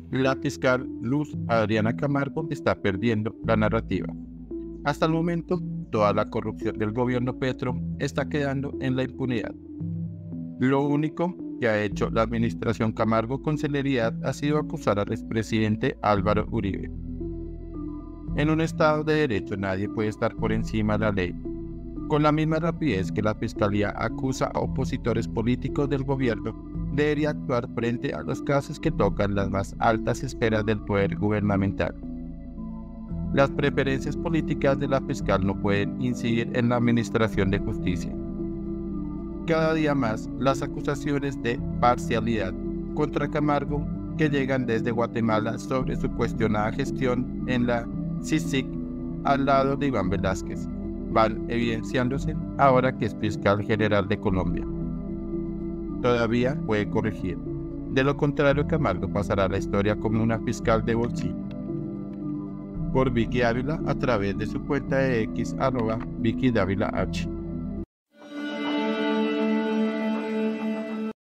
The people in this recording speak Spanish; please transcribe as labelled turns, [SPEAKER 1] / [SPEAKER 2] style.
[SPEAKER 1] La fiscal Luz Adriana Camargo está perdiendo la narrativa. Hasta el momento, toda la corrupción del gobierno Petro está quedando en la impunidad. Lo único que ha hecho la administración Camargo con celeridad ha sido acusar al expresidente Álvaro Uribe. En un Estado de Derecho nadie puede estar por encima de la ley. Con la misma rapidez que la Fiscalía acusa a opositores políticos del gobierno, debería actuar frente a los casos que tocan las más altas esferas del poder gubernamental. Las preferencias políticas de la fiscal no pueden incidir en la administración de justicia. Cada día más, las acusaciones de parcialidad contra Camargo que llegan desde Guatemala sobre su cuestionada gestión en la CICIG al lado de Iván Velázquez van evidenciándose ahora que es fiscal general de Colombia. Todavía puede corregir. De lo contrario, Camargo pasará a la historia como una fiscal de bolsillo. Por Vicky Ávila a través de su cuenta de X @VickyDávila H.